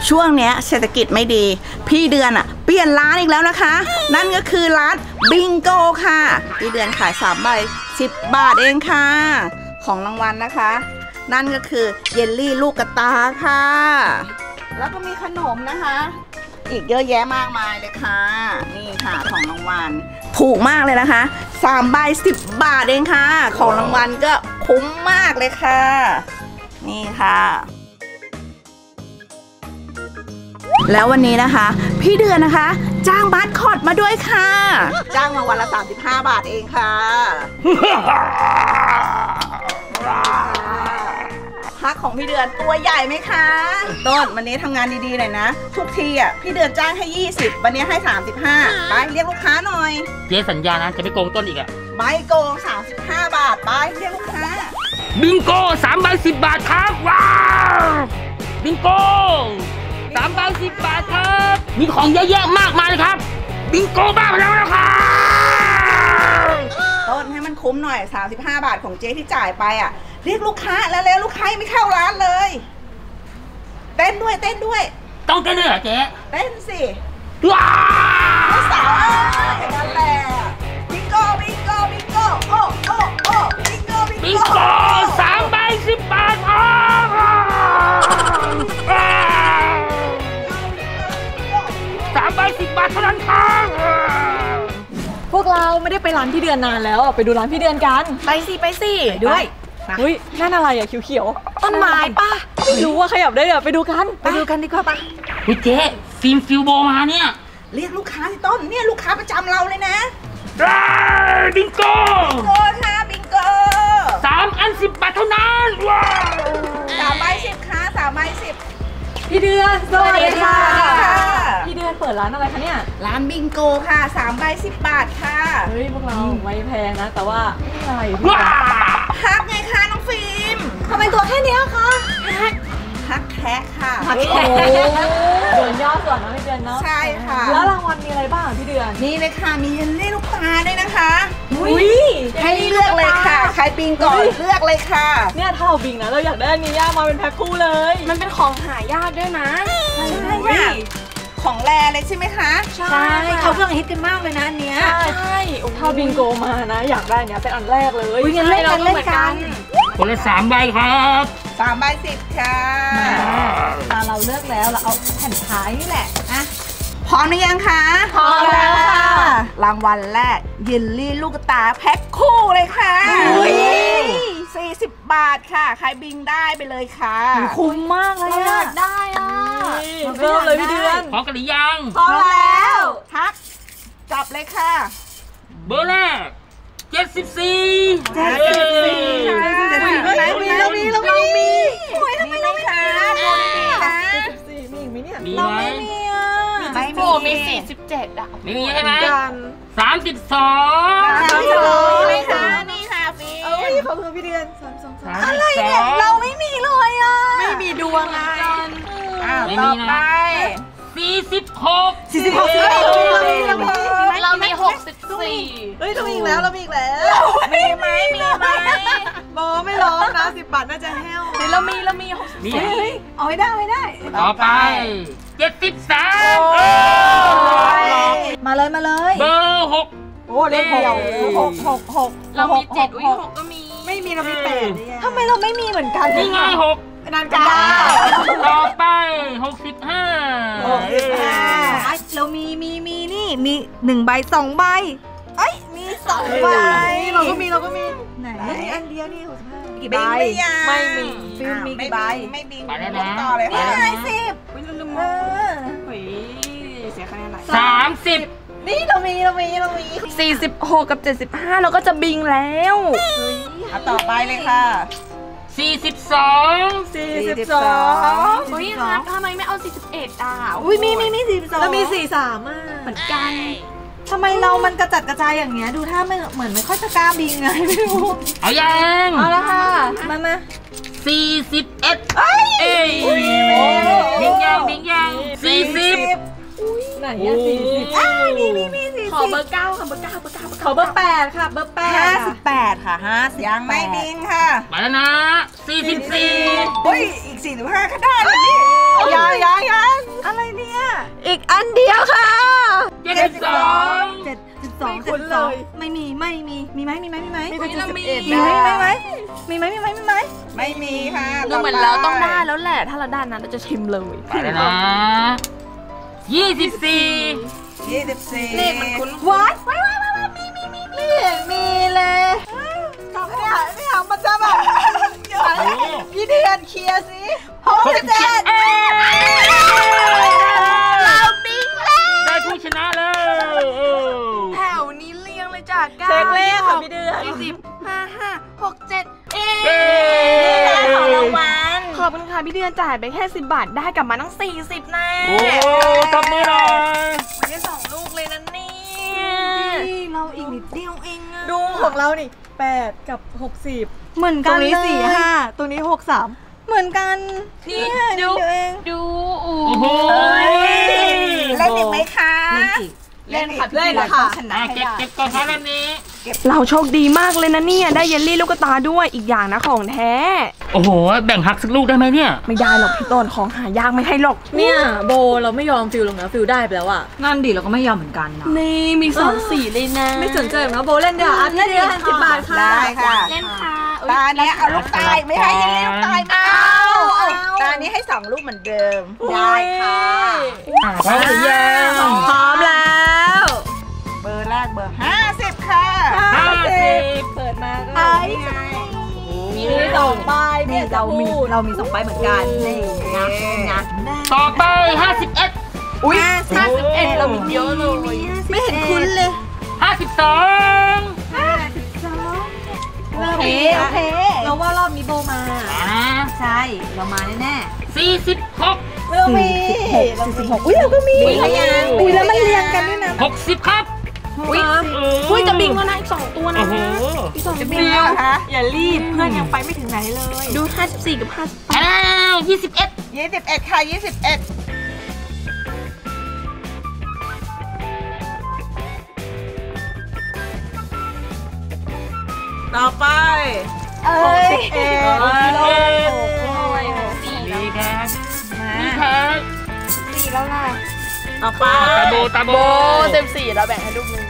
ช่วงเนี้ยเศรษฐกิจไม่ดีพี่เดือนเปลี่ยนร้านอีกแล้วนะคะนั่นก็คือร้านบิงโกค่ะพี่เดือนขาย3 ใบ 10 บาทเองค่ะของรางวัลนะคะ นั่นก็คือเยลลี่ลูกกระตาค่ะแล้วก็มีขนมนะคะอีกเยอะแยะมากมายเลยค่ะนี่ค่ะของรางวัลถูกมากเลยนะคะ3 ใบ 10 บาทเองค่ะของรางวัลก็คุ้มมากเลยค่ะนี่ค่ะแล้ววันนี้นะคะพี่เดือนนะคะจ้างบัสคอตมาด้วยค่ะจ้างมาวันละ35 บาทเองค่ะพักของพี่เดือนตัวใหญ่ไหมคะต้นวันนี้ทำงานดีๆหน่อยนะทุกทีพี่เดือนจ้างให้20วันนี้ให้35ไปเรียกลูกค้าหน่อยเจ๊สัญญานะจะไม่โกงต้นอีกไม่โกง35 บาทไปเรียกลูกค้าบิงโก้3 ใบ 10 บาทครับว้าวบิงโก้3 ใบ 10 บาทครับมีของเยอะแยะมากมายเลยครับบิงโก้บ้าไปแล้วนะครับต้นให้มันคุ้มหน่อย35 บาทของเจ๊ที่จ่ายไปเรียกลูกค้าแล้วลูกค้าไม่เข้าร้านเลยเต้นด้วยต้องเต้นด้วยเหรอเจ๊เต้นสิว้าวสาวอย่างนั้นแหละบิงโก้โอ้บิงโก้ 3 ใบ 10 บาทครับ3 ใบ 10 บาทเท่านั้นครับพวกเราไม่ได้ไปร้านพี่เดือนนานแล้วไปดูร้านพี่เดือนกันไปสิด้วยอุ้ยนั่นอะไรเขียวๆต้นไม้ป่ะไม่รู้ว่าขยับได้เหรอไปดูกันดีกว่าป่ะเจ๊ฟิล์มฟิวโบมาเนี่ยเรียกลูกค้าที่ต้นเนี่ยลูกค้าประจำเราเลยนะบิงโก้ค่ะบิงโก้ 3 อัน 10 บาทเท่านั้นว้าว 3 ใบ 10ค่ะ3 ใบ 10 พี่เดือนสวัสดีค่ะพี่เดือนเปิดร้านอะไรคะเนี่ยร้านบิงโกค่ะ3 ใบ 10 บาทค่ะเฮ้ยพวกเราไม่แพงนะแต่ว่าอะไรฮักไงคะน้องฟิล์มทำไมตัวแค่นี้คะฮักแคะค่ะเดือนย่อส่วนนะพี่เดือนเนาะใช่ค่ะแล้วรางวัลมีอะไรบ้างพี่เดือนนี่เลยค่ะมีเยลลี่ลูกตาด้วยนะคะให้เลือกเลยค่ะใครบิงก่อนเลือกเลยค่ะเนี่ยถ้าเราบิงนะเราอยากได้อันนี้ย่ามาเป็นแพ็คคู่เลยมันเป็นของหายากด้วยนะใช่ของแรเลยใช่ไหมคะใช่เขากำลังฮิตกันมากเลยนะอันเนี้ยใช่ถ้าบิงโกมานะอยากได้เนี้ยเป็นอันแรกเลยงั้นเล่นกันคนละ3 ใบครับ 3 ใบ 10ค่ะเราเลือกแล้วเราเอาแผ่นท้ายนี่แหละพร้อมหรือยังคะพร้อมแล้วค่ะรางวัลแรกเยลลี่ลูกตาแพ็คคู่เลยค่ะ40 บาทค่ะใครบิงได้ไปเลยค่ะคุ้มมากเลยอยากได้เริ่มเลยพี่เดือนพร้อมกันหรือยังพร้อมแล้วทักจับเลยค่ะเบอร์แรก74 เรามีโอ้ยทำไมเราไม่คะ 74มีอีกไหมเนี่ยเราไม่มีมี47 ไม่มีใช่ไหม32 เลยค่ะนี่ค่ะฟีขอบคุณพี่เดือนอะไรเนี่ยเราไม่มีเลยไม่มีดวงต่อไป 46 เรามี64เฮ้ยเรามีอีกแล้วมีไหมโบไม่ร้องนะ10 บาทน่าจะแห้วเรามีเอาไว้ได้ต่อไป73 มาเลยเบอร์6 โอ้เลข6เรามี7 6ก็มีไม่มีเรามี8ทำไมเราไม่มีเหมือนกันนี่ไง6 นานกันต่อไป65 เรามีนี่มี1 ใบ 2 ใบมี2 ใบเราก็มีไหนอันเดียวนี่65 กี่ใบไม่มีฟิล์มมีกี่ใบไม่บิงไปแล้วนะต่อเลย50 เสียคะแนนไหน 30 นี่เรามี46กับ75เราก็จะบิงแล้วต่อไปเลยค่ะ 42 อุ้ยนะทำไมไม่เอา41 อุ้ยมี42 แล้วมี43 เหมือนกันทำไมเรามันกระจัดกระจายอย่างเงี้ยดูถ้าเหมือนไม่ค่อยจะกล้าบิงไงไม่รู้เอายังเอาละค่ะมา 41บิงยัง 40ไหนมีขอเบอร์9ค่ะเบอร์9ขอเบอร์8ค่ะเบอร์ 58ค่ะยังไม่บิงค่ะไปแล้วนะ44 เฮ้ยอีก45ก็ได้เลยนี่ยังอะไรเนี่ยอีกอันเดียวค่ะ 72 72ไม่มีไหมมีไหมไม่มี ไม่มีค่ะดูเหมือนเราต้องได้แล้วแหละถ้าเราได้นั้นเราจะชิมเลยไปแล้วนะ24 24 เลขมันคุ้นว้ายไม่เห็นมีเลยไม่อยากมันจะแบบพี่เดือนเคลียร์สิ67เราบิ้งแล้วได้ผู้ชนะแล้วแถวนี้เรียงเลยจ้ะเช็คเลขค่ะพี่เดือน45 67ของรางวัลขอบคุณค่ะพี่เดือนจ่ายไปแค่10 บาทได้กลับมาตั้ง40นะโอ้ตบมือหน่อยไม่ได้2 ลูกเลยนะเนี่ยเราอีกนิดเดียวเองอะดูของเรานี่8กับ60 เหมือนตกัรนงนี้เลย 45ตรงนี้63 เหมือนกันนี่ดูโอ้โหเล่นอีกไหมคะเล่นค่ะเล่นค่ะชนะให้เก็บได้เก็บก่อนครับอันนี้เราโชคดีมากเลยนะเนี่ยได้เยลลี่ลูกตาด้วยอีกอย่างนะของแท้โอ้โห แบ่งหักสักลูกได้ไหมเนี่ยไม่ได้หรอกพี่ต้นของหายากไม่ให้หรอกเนี่ยโบเราไม่ยอมฟิลหรอกนะฟิลได้ไปแล้วอ่ะนั่นดิเราก็ไม่ยอมเหมือนกันนะนี่มี2 สีเลยนะไม่สนใจหรอกนะโบเล่นเดี๋ยวอันนี้เดียว10 บาทค่ะได้ค่ะเล่นค่ะตาเนี้ยเอาลูกตายไม่ให้ยังลูกตายไม่เอาตานี้ให้2 ลูกเหมือนเดิมได้ค่ะพร้อมหรือยังพร้อมแล้วเบอร์แรกเบอร์50ค่ะ 50 เปิดมาก็นี่ไงมี2 ป้ายเนี่ยเรามี2 ป้ายเหมือนกันนี่นะต่อไป 51 อุ้ย 51เรามีเยอะเลยไม่เห็นคุ้นเลย 52 โอเคเราว่ารอบนี้โบมาใช่เรามาแน่ 46 เรามี46อุ้ยเราก็มีอุ้ยแล้วมันเรียงกันด้วยนะ 60 ครับอุ้ยจะบิงแล้วนะอีก2 ตัวนะโอ้โหอีก2 จะตัวบินแล้วเหรอคะอย่ารีบเพื่อนยังไปไม่ถึงไหนเลยดู54กับ50 อ้าว21 21ค่ะ21ต่อไปเอ้ยนี่ครับนี่ครับต่อไปตาโบเต็ม4แล้วแบ่งให้ลูกนึง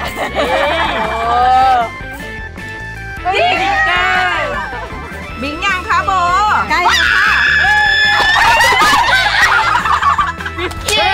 บิงยังคะโบใกล้แล้วค่ะเย้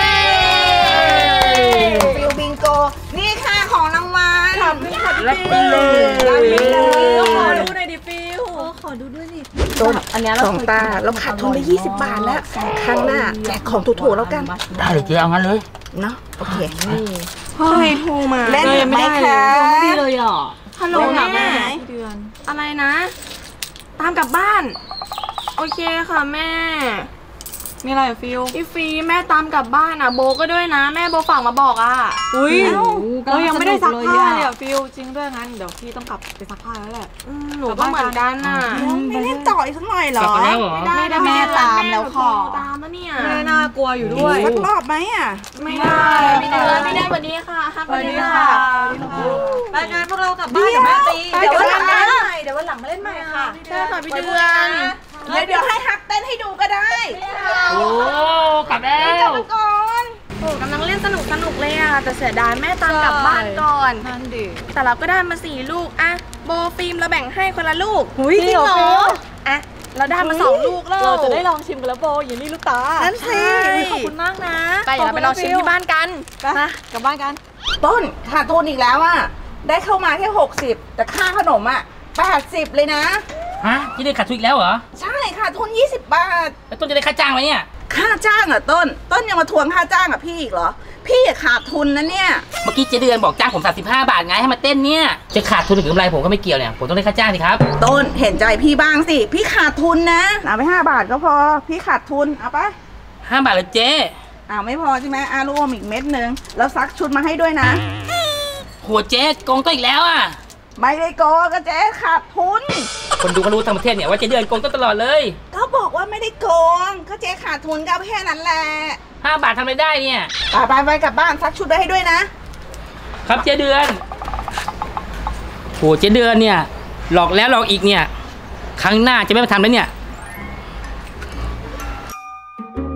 ฟิวบิงโกนี่ค่ะของรางวัลรับไปเลยต้องขอดูหน่อยดิฟิวขอดูด้วยดิต้นอันนี้เรา2 ตาเราขาดทุนไป20 บาทแล้วครั้งหน้าแจกของถูกๆแล้วกันได้เลยเจ๊เอางั้นเลยเนาะโอเคใครโทรมาเล่นอีกไหมคะดีเลยอ่ะฮัลโหลเล่นอีกไหมแม่เดือนอะไรนะ ตามกลับบ้าน โอเคค่ะแม่มีอะไรฟิวพี่ฟรีแม่ตามกลับบ้านอ่ะโบก็ด้วยนะ แม่โบฝากมาบอกอ่ะอุ้ยเรายังไม่ได้ซักผ้าเลยอ่ะฟิวจริงด้วยงั้นเดี๋ยวพี่ต้องกลับไปซักผ้าแล้วแหละหนูก็เหมือนกันน่ะไม่เล่นต่ออีกสักหน่อยเหรกลับอมาแล้วเหรอไม่ได้แม่ตามแล้วขอตามแล้วเนี่ยแม่น่ากลัวอยู่ด้วยสักรอบไหมอ่ะไม่ได้ไม่ได้ไม่ได้วันนี้ค่ะห้ามสวัสดีค่ะไปงานพวกเรากลับบ้านเดี๋ยวแม่ตีเดี๋ยววันหลังนะเดี๋ยววันหลังมาเล่นใหม่ค่ะใช่ค่ะพี่เดือนเดี๋ยวให้ฮักเต้นให้ดูก็ได้โอ้กลับแล้วก่อนโอ้กำลังเล่นสนุกเลยอ่ะแต่เสียดายแม่ตามกลับบ้านก่อนนั่นดิแต่เราก็ได้มา4 ลูกอะโบฟิล์มเราแบ่งให้คนละลูกจริงเหรออะเราได้มา2 ลูกแล้วเราจะได้ลองชิมกันแล้วโบอย่านี่ลูกตานั่นสิขอบคุณมากนะไปเดี๋ยวเราไปลองชิมที่บ้านกันไปกลับบ้านกันต้นขาดทุนอีกแล้วอ่ะได้เข้ามาแค่60แต่ค่าขนมอ่ะ80เลยนะฮะที่ได้ขาดทุนอีกแล้วเหรอใช่ขาดทุน20 บาทแล้วต้นจะได้ค่าจ้างไหมเนี่ยค่าจ้างเหรอต้นยังมาทวงค่าจ้างกับพี่อีกเหรอพี่อะขาดทุนนะเนี่ยเมื่อกี้เจ๊เดือนบอกจ้างผม35 บาทไงให้มาเต้นเนี่ย จะขาดทุนหรือกำไรผมก็ไม่เกี่ยวเนี่ย ผมต้องได้ค่าจ้างสิครับต้นเห็นใจพี่บ้างสิพี่ขาดทุนนะเอาไป5 บาทก็พอพี่ขาดทุนเอาไป 5 บาทเลยเจ๊ไม่พอใช่ไหมรวมอีกเม็ดนึงแล้วซักชุดมาให้ด้วยนะโหเจ๊โกงต้นอีกแล้วอ่ะไม่ได้โกงก็เจ๊ขาดทุนคนดูก็รู้ทั้งประเทศเนี่ยว่าเจ๊เดือนโกงต้นตลอดเลยก็บอกว่าไม่ได้โกงก็เจ๊ขาดทุนก็แค่นั้นแหละ 5 บาททำอะไรได้เนี่ยไปกลับบ้านซักชุดไว้ให้ด้วยนะครับเจ๊เดือนโหเจ๊เดือนเนี่ยหลอกแล้วหลอกอีกเนี่ยครั้งหน้าจะไม่มาทำแล้วเนี่ย